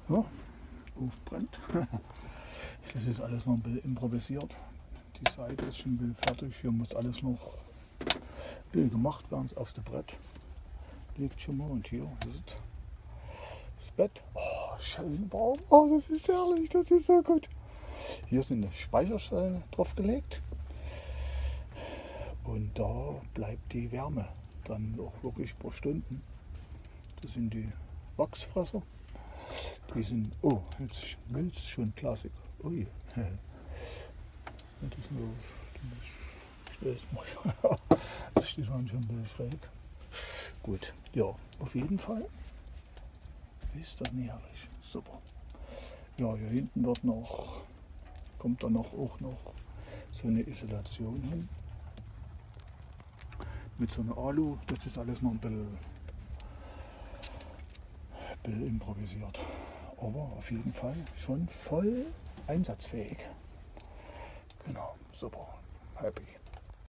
Ja, aufbrennt. Das ist alles noch ein bisschen improvisiert. Die Seite ist schon ein bisschen fertig. Hier muss alles noch ein bisschen gemacht werden. Das erste Brett liegt schon mal. Und hier ist das Bett. Oh, schön warm. Oh, das ist herrlich. Das ist so gut. Hier sind die Speicherstellen drauf gelegt. Und da bleibt die Wärme dann auch wirklich ein paar Stunden. Das sind die Wachsfresser. Die sind, oh, jetzt schmilzt schon Klassik. Ui. Das ist nur, ich stelle es mal. Das steht schon ein bisschen schräg. Gut, ja, auf jeden Fall ist das nicht herrlich. Super. Ja, hier hinten wird noch, kommt dann noch auch noch so eine Isolation hin. Mit so einer Alu, das ist alles noch ein bisschen improvisiert. Aber auf jeden Fall schon voll einsatzfähig. Genau, super, happy.